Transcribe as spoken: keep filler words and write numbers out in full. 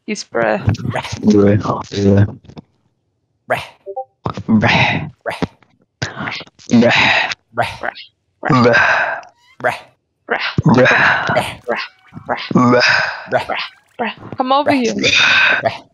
He's breh. Breh. Breh. Breh. Breh. Breh. Breh. Breh. Breh. Breh. Breh. Breh. Breh. Breh. Breh. Breh. Breh. Breh. Come over Breh. here. Breh.